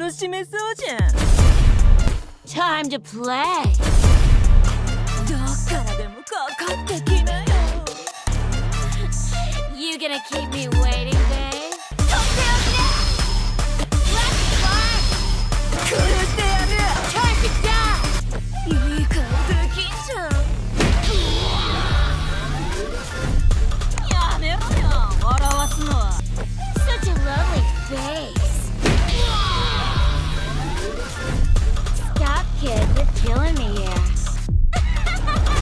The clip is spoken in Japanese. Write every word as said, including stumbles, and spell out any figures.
楽しめそうじゃん。 Time to play. どっからでもかかってきなよ。 You gonna keep me waiting?